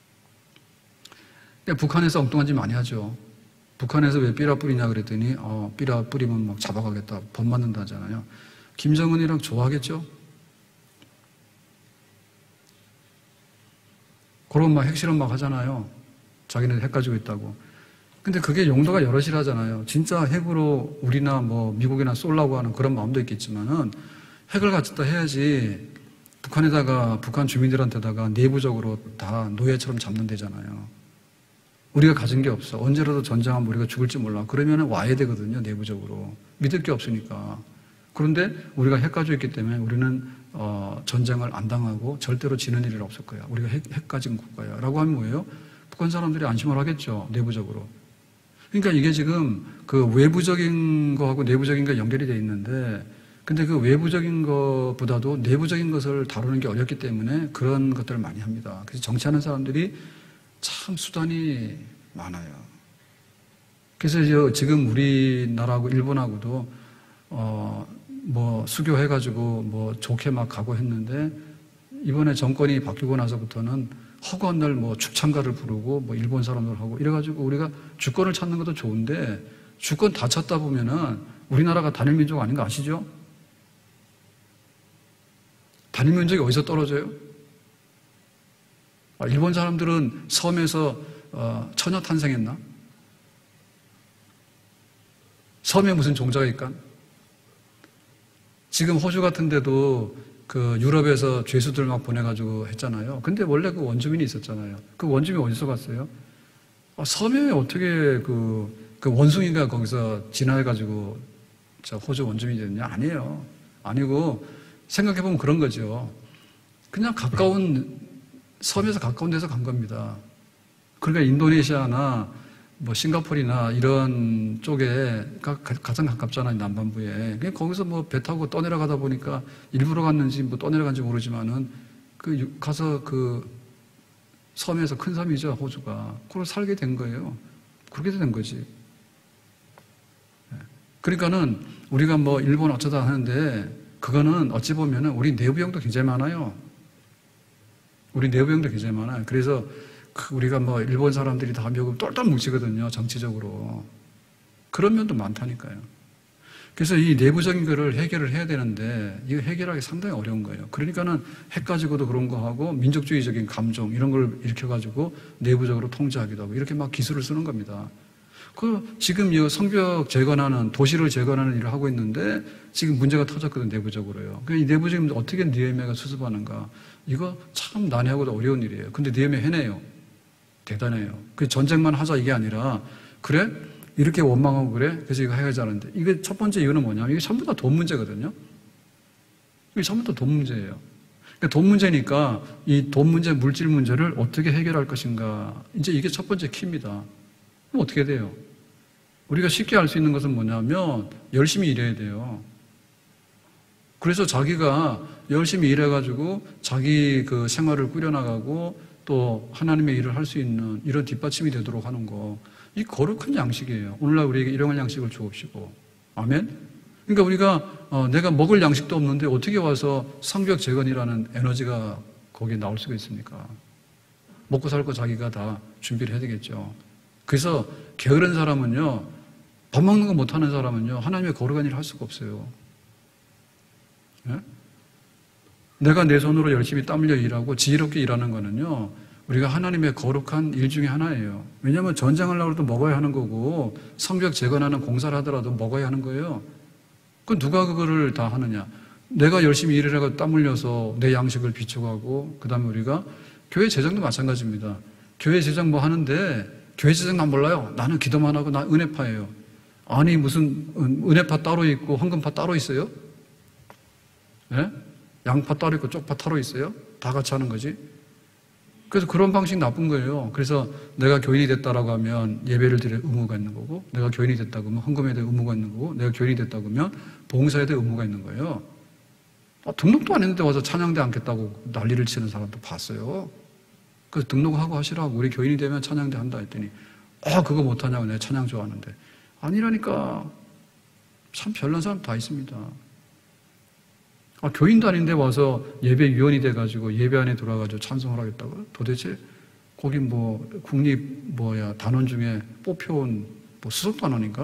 S1: 그러니까 북한에서 엉뚱한 짓 많이 하죠. 북한에서 왜 삐라 뿌리냐 그랬더니 어, 삐라 뿌리면 막 잡아가겠다, 법 맞는다 하잖아요. 김정은이랑 좋아하겠죠? 그런 막 핵실험 막 하잖아요. 자기네들 핵 가지고 있다고. 근데 그게 용도가 여럿이라잖아요. 진짜 핵으로 우리나 뭐 미국이나 쏠라고 하는 그런 마음도 있겠지만은 핵을 갖다 해야지 북한에다가, 북한 주민들한테다가 내부적으로 다 노예처럼 잡는 데잖아요. 우리가 가진 게 없어. 언제라도 전쟁하면 우리가 죽을지 몰라. 그러면 와야 되거든요, 내부적으로. 믿을 게 없으니까. 그런데 우리가 핵 가지고 있기 때문에 우리는 어, 전쟁을 안 당하고 절대로 지는 일은 없을 거야. 우리가 핵, 핵 가진 국가야. 라고 하면 뭐예요? 북한 사람들이 안심을 하겠죠, 내부적으로. 그러니까 이게 지금 그 외부적인 거하고 내부적인 거 연결이 돼 있는데, 근데 그 외부적인 것보다도 내부적인 것을 다루는 게 어렵기 때문에 그런 것들을 많이 합니다. 그래서 정치하는 사람들이 참 수단이 많아요. 그래서 지금 우리나라하고 일본하고도 어, 뭐 수교해가지고 뭐 좋게 막 가고 했는데, 이번에 정권이 바뀌고 나서부터는 허구한 뭐 축창가를 부르고 뭐 일본 사람들 하고 이래가지고 우리가 주권을 찾는 것도 좋은데, 주권 다 찾다 보면은 우리나라가 단일 민족 아닌 거 아시죠? 단일 민족이 어디서 떨어져요? 아, 일본 사람들은 섬에서 어, 처녀 탄생했나? 섬에 무슨 종자가 있까? 지금 호주 같은 데도 그 유럽에서 죄수들 막 보내가지고 했잖아요. 근데 원래 그 원주민이 있었잖아요. 그 원주민이 어디서 갔어요? 아, 섬에 어떻게 그, 그 원숭이가 거기서 진화해가지고 저 호주 원주민이 됐냐? 아니에요. 아니고, 생각해보면 그런 거죠. 그냥 가까운, 섬에서 가까운 데서 간 겁니다. 그러니까 인도네시아나 뭐 싱가포르나 이런 쪽에 가장 가깝잖아요, 남반부에. 그냥 거기서 뭐 배 타고 떠내려가다 보니까 일부러 갔는지 뭐 떠내려간지 모르지만은 그 가서 그 섬에서, 큰 섬이죠, 호주가. 그걸 살게 된 거예요. 그렇게 된 거지. 그러니까는 우리가 뭐 일본 어쩌다 하는데, 그거는 어찌 보면은 우리 내부형도 굉장히 많아요. 우리 내부형도 굉장히 많아요. 그래서 우리가 뭐 일본 사람들이 다 미국은 똘똘 뭉치거든요, 정치적으로. 그런 면도 많다니까요. 그래서 이 내부적인 거를 해결을 해야 되는데, 이거 해결하기 상당히 어려운 거예요. 그러니까는 핵 가지고도 그런 거 하고, 민족주의적인 감정, 이런 걸 일으켜가지고 내부적으로 통제하기도 하고, 이렇게 막 기술을 쓰는 겁니다. 그, 지금 이 성벽 재건하는, 도시를 재건하는 일을 하고 있는데, 지금 문제가 터졌거든, 내부적으로요. 이 내부적인 어떻게 느헤미야가 수습하는가. 이거 참 난해하고도 어려운 일이에요. 근데 느헤미야 해내요. 대단해요. 그 전쟁만 하자 이게 아니라, 그래? 이렇게 원망하고 그래? 그래서 이거 해야지 하는데. 이게 첫 번째 이유는 뭐냐면, 이게 전부 다 돈 문제거든요. 이게 전부 다 돈 문제예요. 그러니까 돈 문제니까 이 돈 문제, 물질 문제를 어떻게 해결할 것인가. 이제 이게 첫 번째 키입니다. 그럼 어떻게 돼요? 우리가 쉽게 알 수 있는 것은 뭐냐면, 열심히 일해야 돼요. 그래서 자기가 열심히 일해가지고 자기 그 생활을 꾸려나가고 또 하나님의 일을 할 수 있는 이런 뒷받침이 되도록 하는 거. 이 거룩한 양식이에요. 오늘날 우리에게 일용할 양식을 주옵시고. 아멘? 그러니까 우리가 어, 내가 먹을 양식도 없는데 어떻게 와서 성벽 재건이라는 에너지가 거기에 나올 수가 있습니까? 먹고 살 거 자기가 다 준비를 해야 되겠죠. 그래서 게으른 사람은요, 밥 먹는 거 못하는 사람은요, 하나님의 거룩한 일을 할 수가 없어요. 예? 내가 내 손으로 열심히 땀 흘려 일하고 지혜롭게 일하는 거는요, 우리가 하나님의 거룩한 일 중에 하나예요. 왜냐하면 전쟁을 하려고 해도 먹어야 하는 거고, 성벽 재건하는 공사를 하더라도 먹어야 하는 거예요. 그럼 누가 그거를 다 하느냐? 내가 열심히 일을 해서 땀 흘려서 내 양식을 비춰가고, 그 다음에 우리가 교회 재정도 마찬가지입니다. 교회 재정 뭐 하는데, 교회 재정 난 몰라요. 나는 기도만 하고 나 은혜파예요. 아니 무슨 은혜파 따로 있고 헌금파 따로 있어요? 예? 양파 따로 있고 쪽파 따로 있어요? 다 같이 하는 거지. 그래서 그런 방식 나쁜 거예요. 그래서 내가 교인이 됐다라고 하면 예배를 드릴 의무가 있는 거고, 내가 교인이 됐다고 하면 헌금에 대한 의무가 있는 거고, 내가 교인이 됐다고 하면 봉사에 대한 의무가 있는 거예요. 아, 등록도 안 했는데 와서 찬양대 않겠다고 난리를 치는 사람도 봤어요. 그래서 등록하고 하시라고, 우리 교인이 되면 찬양대 한다 했더니, 아, 그거 못하냐고, 내가 찬양 좋아하는데. 아니라니까. 참 별난 사람 다 있습니다. 아, 교인도 아닌데 와서 예배위원이 돼가지고 예배 안에 들어와가지고 찬송을 하겠다고요? 도대체 거기 뭐 국립 뭐야 단원 중에 뽑혀온 뭐 수석 단원인가?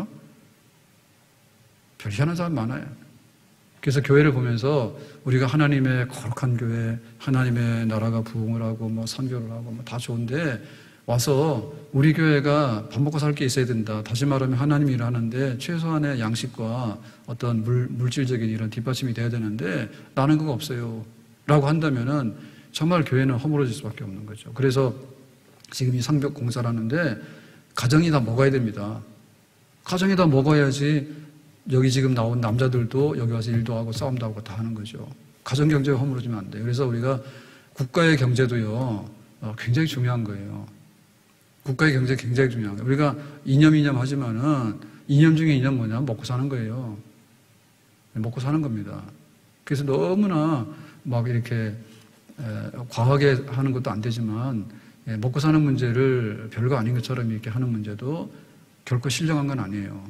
S1: 별 희한한 사람 많아요. 그래서 교회를 보면서 우리가 하나님의 거룩한 교회, 하나님의 나라가 부흥을 하고 뭐 선교를 하고 뭐 다 좋은데 와서 우리 교회가 밥 먹고 살 게 있어야 된다. 다시 말하면 하나님이 일하는데 최소한의 양식과 어떤 물, 물질적인 이런 뒷받침이 돼야 되는데 나는 그거 없어요. 라고 한다면은 정말 교회는 허물어질 수밖에 없는 거죠. 그래서 지금 이 성벽 공사를 하는데 가정이 다 먹어야 됩니다. 가정이 다 먹어야지 여기 지금 나온 남자들도 여기 와서 일도 하고 싸움도 하고 다 하는 거죠. 가정 경제가 허물어지면 안 돼요. 그래서 우리가 국가의 경제도요, 굉장히 중요한 거예요. 국가의 경제 굉장히 중요한 거예요. 우리가 이념 이념 하지만은 이념 중에 이념 뭐냐? 먹고 사는 거예요. 먹고 사는 겁니다. 그래서 너무나 막 이렇게 과하게 하는 것도 안 되지만 먹고 사는 문제를 별거 아닌 것처럼 이렇게 하는 문제도 결코 신령한 건 아니에요.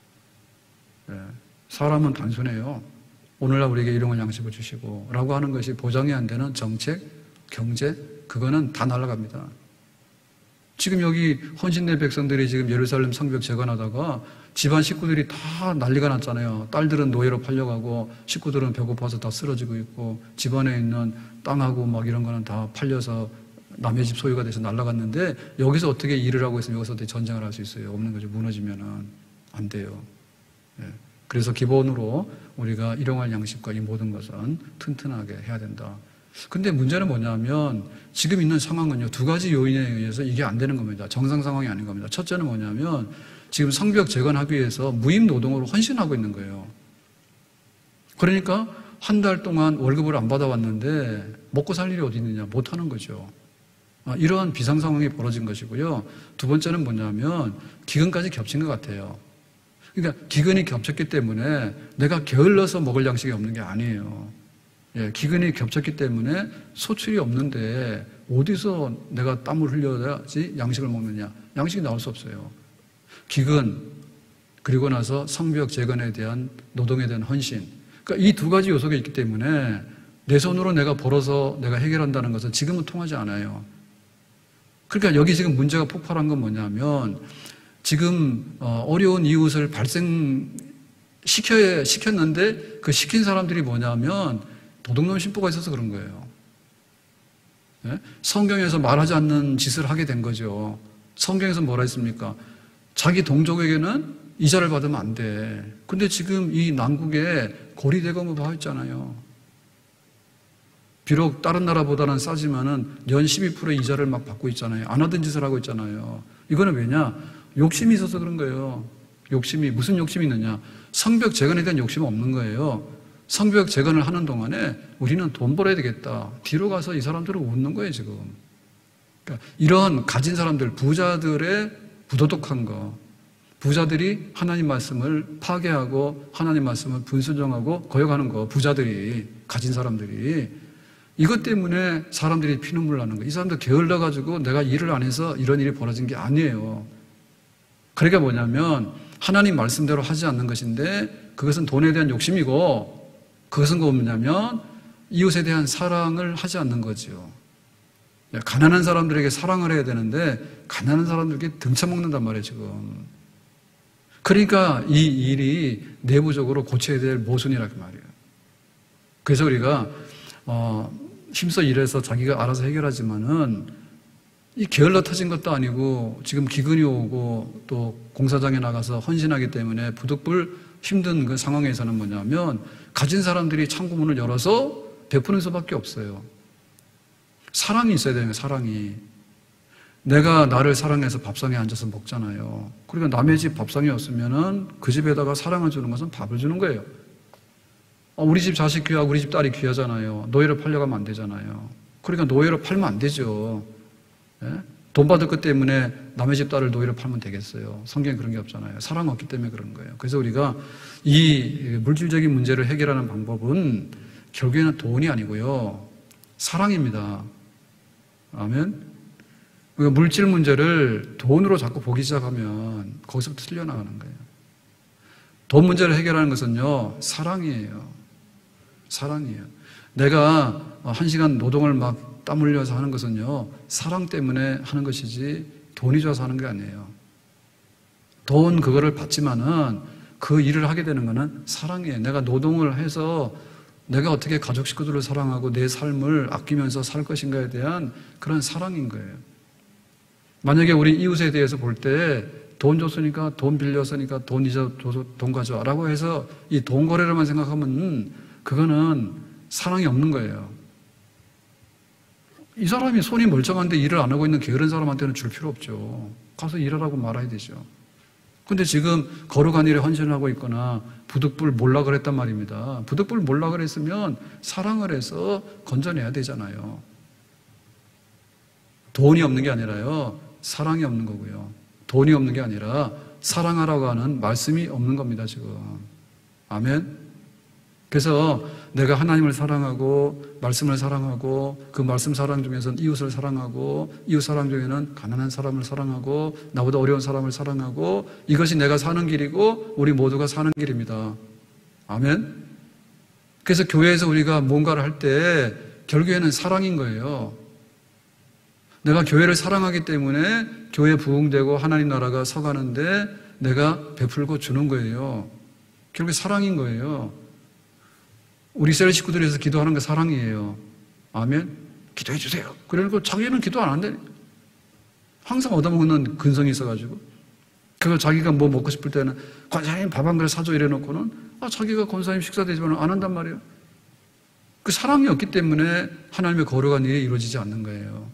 S1: 사람은 단순해요. 오늘날 우리에게 일용할 양식을 주시고 라고 하는 것이 보장이 안 되는 정책, 경제, 그거는 다 날아갑니다. 지금 여기 헌신된 백성들이 지금 예루살렘 성벽 재건하다가 집안 식구들이 다 난리가 났잖아요. 딸들은 노예로 팔려가고 식구들은 배고파서 다 쓰러지고 있고 집안에 있는 땅하고 막 이런 거는 다 팔려서 남의 집 소유가 돼서 날아갔는데 여기서 어떻게 일을 하고 있으면 여기서 어떻게 전쟁을 할 수 있어요? 없는 거죠. 무너지면은 안 돼요. 예. 그래서 기본으로 우리가 일용할 양식과 이 모든 것은 튼튼하게 해야 된다. 근데 문제는 뭐냐면 지금 있는 상황은요, 두 가지 요인에 의해서 이게 안 되는 겁니다. 정상 상황이 아닌 겁니다. 첫째는 뭐냐면 지금 성벽 재건하기 위해서 무임 노동으로 헌신하고 있는 거예요. 그러니까 한 달 동안 월급을 안 받아왔는데 먹고 살 일이 어디 있느냐, 못 하는 거죠. 이러한 비상 상황이 벌어진 것이고요. 두 번째는 뭐냐면 기근까지 겹친 것 같아요. 그러니까 기근이 겹쳤기 때문에 내가 게을러서 먹을 양식이 없는 게 아니에요. 예, 기근이 겹쳤기 때문에 소출이 없는데 어디서 내가 땀을 흘려야지 양식을 먹느냐? 양식이 나올 수 없어요. 기근, 그리고 나서 성벽 재건에 대한 노동에 대한 헌신. 그러니까 이 두 가지 요소가 있기 때문에 내 손으로 내가 벌어서 내가 해결한다는 것은 지금은 통하지 않아요. 그러니까 여기 지금 문제가 폭발한 건 뭐냐면 지금 어려운 이웃을 발생시켜야, 시켰는데 그 시킨 사람들이 뭐냐면 도둑놈 심보가 있어서 그런 거예요. 네? 성경에서 말하지 않는 짓을 하게 된 거죠. 성경에서 뭐라 했습니까? 자기 동족에게는 이자를 받으면 안 돼. 근데 지금 이 난국에 고리대금을 받았잖아요. 비록 다른 나라보다는 싸지만은 연 십이 퍼센트 이자를 막 받고 있잖아요. 안 하던 짓을 하고 있잖아요. 이거는 왜냐? 욕심이 있어서 그런 거예요. 욕심이, 무슨 욕심이 있느냐? 성벽 재건에 대한 욕심은 없는 거예요. 성벽 재건을 하는 동안에 우리는 돈 벌어야 되겠다. 뒤로 가서 이 사람들을 웃는 거예요, 지금. 그러니까 이런 가진 사람들, 부자들의 부도덕한 거, 부자들이 하나님 말씀을 파괴하고 하나님 말씀을 불순종하고 거역하는 거, 부자들이, 가진 사람들이 이것 때문에 사람들이 피눈물 나는 거예요. 이 사람들 게을러가지고 내가 일을 안 해서 이런 일이 벌어진 게 아니에요. 그러니까 뭐냐면 하나님 말씀대로 하지 않는 것인데 그것은 돈에 대한 욕심이고 그것은 뭐냐면 이웃에 대한 사랑을 하지 않는 거죠. 가난한 사람들에게 사랑을 해야 되는데 가난한 사람들에게 등쳐먹는단 말이에요, 지금. 그러니까 이 일이 내부적으로 고쳐야 될 모순이라고 말이에요. 그래서 우리가 어, 힘써 일해서 자기가 알아서 해결하지만은 이 게을러 터진 것도 아니고 지금 기근이 오고 또 공사장에 나가서 헌신하기 때문에 부득불 힘든 그 상황에서는 뭐냐면 가진 사람들이 창구문을 열어서 베푸는 수밖에 없어요. 사랑이 있어야 되는 거예요, 사랑이. 내가 나를 사랑해서 밥상에 앉아서 먹잖아요. 그러니까 남의 집 밥상이 없으면은 그 집에다가 사랑을 주는 것은 밥을 주는 거예요. 우리 집 자식 귀하고 우리 집 딸이 귀하잖아요. 노예로 팔려가면 안 되잖아요. 그러니까 노예로 팔면 안 되죠. 예? 돈 받을 것 때문에 남의 집 딸을 노예로 팔면 되겠어요. 성경에 그런 게 없잖아요. 사랑 없기 때문에 그런 거예요. 그래서 우리가 이 물질적인 문제를 해결하는 방법은 결국에는 돈이 아니고요. 사랑입니다. 아멘. 우리가 물질 문제를 돈으로 자꾸 보기 시작하면 거기서부터 틀려나가는 거예요. 돈 문제를 해결하는 것은요, 사랑이에요. 사랑이에요. 내가 한 시간 노동을 막 땀 흘려서 하는 것은요, 사랑 때문에 하는 것이지 돈이 좋아서 하는 게 아니에요. 돈 그거를 받지만은 그 일을 하게 되는 것은 사랑이에요. 내가 노동을 해서 내가 어떻게 가족 식구들을 사랑하고 내 삶을 아끼면서 살 것인가에 대한 그런 사랑인 거예요. 만약에 우리 이웃에 대해서 볼 때 돈 줬으니까 돈 빌렸으니까 돈 잊어줘서 돈 가져와 라고 해서 이 돈 거래를만 생각하면 그거는 사랑이 없는 거예요. 이 사람이 손이 멀쩡한데 일을 안 하고 있는 게으른 사람한테는 줄 필요 없죠. 가서 일하라고 말아야 되죠. 근데 지금 거룩한 일에 헌신을 하고 있거나 부득불 몰라 그랬단 말입니다. 부득불 몰라 그랬으면 사랑을 해서 건져내야 되잖아요. 돈이 없는 게 아니라요, 사랑이 없는 거고요. 돈이 없는 게 아니라 사랑하라고 하는 말씀이 없는 겁니다, 지금. 아멘. 그래서 내가 하나님을 사랑하고 말씀을 사랑하고 그 말씀 사랑 중에서는 이웃을 사랑하고 이웃 사랑 중에는 가난한 사람을 사랑하고 나보다 어려운 사람을 사랑하고 이것이 내가 사는 길이고 우리 모두가 사는 길입니다. 아멘. 그래서 교회에서 우리가 뭔가를 할 때 결국에는 사랑인 거예요. 내가 교회를 사랑하기 때문에 교회 부흥되고 하나님 나라가 서가는데 내가 베풀고 주는 거예요. 결국에 사랑인 거예요. 우리 셀 식구들에서 기도하는 게 사랑이에요. 아멘. 기도해 주세요. 그러니까 자기는 기도 안 한대. 항상 얻어먹는 근성이 있어가지고 그걸 자기가 뭐 먹고 싶을 때는 권사님 밥 한 그릇 사줘 이래놓고는 아 자기가 권사님 식사 대접을 안 한단 말이에요. 그 사랑이 없기 때문에 하나님의 거룩한 일이 이루어지지 않는 거예요.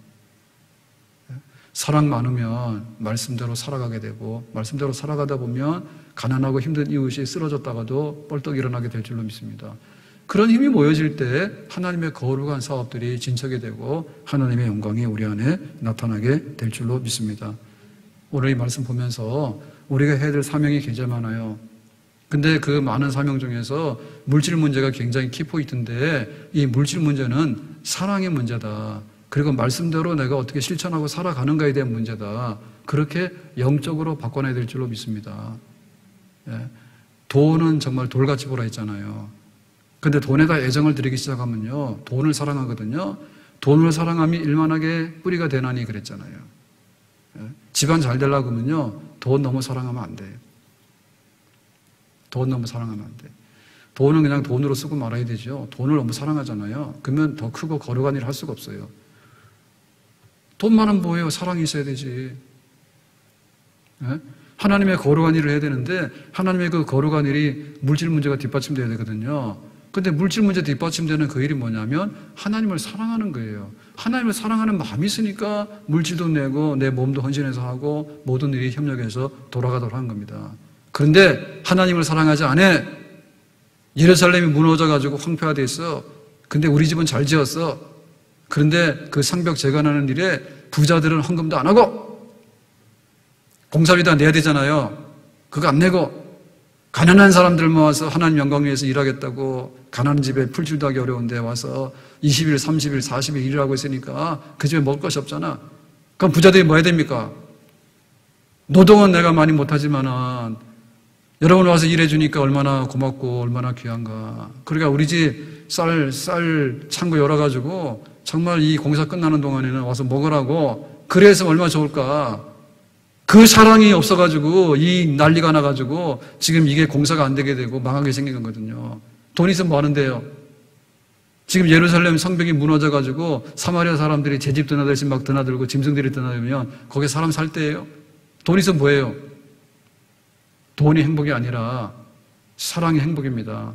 S1: 사랑 많으면 말씀대로 살아가게 되고 말씀대로 살아가다 보면 가난하고 힘든 이웃이 쓰러졌다가도 뻘떡 일어나게 될 줄로 믿습니다. 그런 힘이 모여질 때 하나님의 거룩한 사업들이 진척이 되고 하나님의 영광이 우리 안에 나타나게 될 줄로 믿습니다. 오늘 이 말씀 보면서 우리가 해야 될 사명이 굉장히 많아요. 근데 그 많은 사명 중에서 물질 문제가 굉장히 키포인트인데 이 물질 문제는 사랑의 문제다. 그리고 말씀대로 내가 어떻게 실천하고 살아가는가에 대한 문제다. 그렇게 영적으로 바꿔내야 될 줄로 믿습니다. 예. 돈은 정말 돌같이 보라 했잖아요. 근데 돈에다 애정을 들이기 시작하면요, 돈을 사랑하거든요. 돈을 사랑함이 일만하게 뿌리가 되나니 그랬잖아요. 예. 집안 잘 되려고 하면요, 돈 너무 사랑하면 안 돼요. 돈 너무 사랑하면 안 돼. 돈은 그냥 돈으로 쓰고 말아야 되죠. 돈을 너무 사랑하잖아요. 그러면 더 크고 거룩한 일을 할 수가 없어요. 돈만은 뭐예요? 사랑이 있어야 되지. 예? 하나님의 거룩한 일을 해야 되는데 하나님의 그 거룩한 일이 물질 문제가 뒷받침돼야 되거든요. 근데 물질 문제 뒷받침되는 그 일이 뭐냐면 하나님을 사랑하는 거예요. 하나님을 사랑하는 마음이 있으니까 물질도 내고 내 몸도 헌신해서 하고 모든 일이 협력해서 돌아가도록 하는 겁니다. 그런데 하나님을 사랑하지 않아. 예루살렘이 무너져가지고 황폐화돼 있어. 근데 우리 집은 잘 지었어. 그런데 그 성벽 재건하는 일에 부자들은 헌금도 안 하고 공사비 다 내야 되잖아요. 그거 안 내고 가난한 사람들 모아서 하나님 영광 위해서 일하겠다고 가난한 집에 풀칠도 하기 어려운데 와서 이십 일, 삼십 일, 사십 일 일을 하고 있으니까 그 집에 먹을 것이 없잖아. 그럼 부자들이 뭐 해야 됩니까? 노동은 내가 많이 못하지만은 여러분 와서 일해주니까 얼마나 고맙고 얼마나 귀한가. 그러니까 우리 집 쌀, 쌀 창고 열어가지고 정말 이 공사 끝나는 동안에는 와서 먹으라고 그래서 얼마나 좋을까. 그 사랑이 없어가지고 이 난리가 나가지고 지금 이게 공사가 안 되게 되고 망하게 생긴 거거든요. 돈 있으면 뭐 하는데요? 지금 예루살렘 성벽이 무너져가지고 사마리아 사람들이 제 집 드나들씩 막 드나들고 짐승들이 드나들면 거기에 사람 살 때예요. 돈 있으면 뭐예요? 돈이 행복이 아니라 사랑이 행복입니다.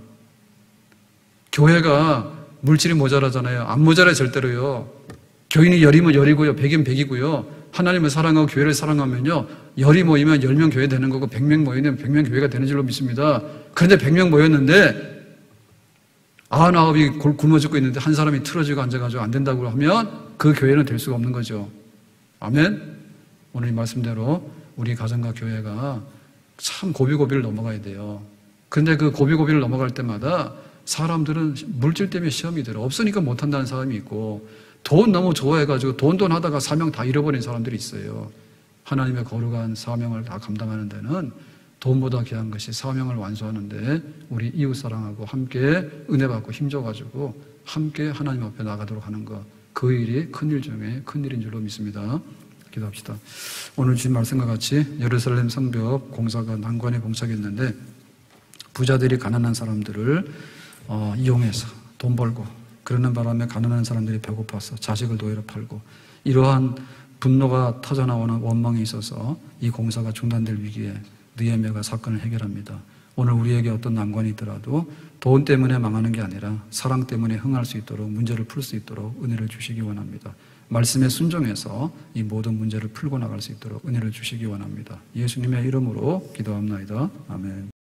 S1: 교회가 물질이 모자라잖아요. 안 모자라요, 절대로요. 교인이 열이면 열이고요, 백이면 백이고요. 하나님을 사랑하고 교회를 사랑하면요, 열이 모이면 열 명 교회 되는 거고 백 명 모이면 백 명 교회가 되는 줄로 믿습니다. 그런데 백 명 모였는데 아흔아홉이 굶어 죽고 있는데 한 사람이 틀어지고 앉아가지고 안 된다고 하면 그 교회는 될 수가 없는 거죠. 아멘? 오늘 이 말씀대로 우리 가정과 교회가 참 고비고비를 넘어가야 돼요. 그런데 그 고비고비를 넘어갈 때마다 사람들은 물질 때문에 시험이 들어. 없으니까 못한다는 사람이 있고, 돈 너무 좋아해가지고 돈 돈 하다가 사명 다 잃어버린 사람들이 있어요. 하나님의 거룩한 사명을 다 감당하는 데는 돈보다 귀한 것이 사명을 완수하는데 우리 이웃 사랑하고 함께 은혜 받고 힘줘가지고 함께 하나님 앞에 나가도록 하는 것, 그 일이 큰일 중에 큰일인 줄로 믿습니다. 기도합시다. 오늘 주신 말씀과 같이 예루살렘 성벽 공사가 난관에 봉착했는데 부자들이 가난한 사람들을 어, 이용해서 돈 벌고, 그러는 바람에 가난한 사람들이 배고파서 자식을 노예로 팔고, 이러한 분노가 터져나오는 원망이 있어서 이 공사가 중단될 위기에 느헤미야가 사건을 해결합니다. 오늘 우리에게 어떤 난관이 있더라도 돈 때문에 망하는 게 아니라 사랑 때문에 흥할 수 있도록, 문제를 풀 수 있도록 은혜를 주시기 원합니다. 말씀에 순종해서 이 모든 문제를 풀고 나갈 수 있도록 은혜를 주시기 원합니다. 예수님의 이름으로 기도합나이다. 아멘.